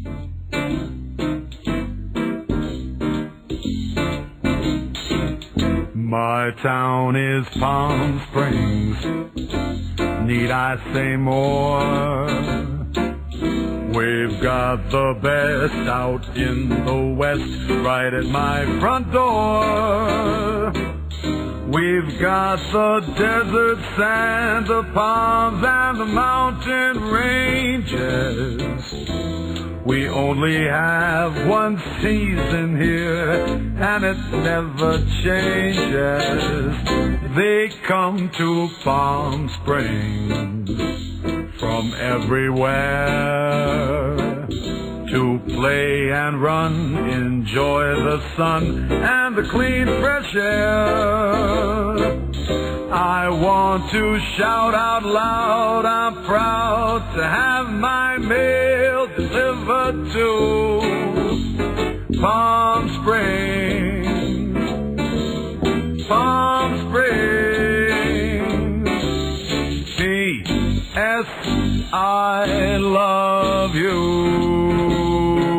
My town is Palm Springs. Need I say more? We've got the best out in the West, right at my front door. We've got the desert sand, the palms and the mountain ranges. We only have one season here, and it never changes. They come to Palm Springs from everywhere to play and run, enjoy the sun and the clean fresh air. I want to shout out loud, I'm proud to have my mail delivered to Palm Springs, Palm Springs. P.S. I love you.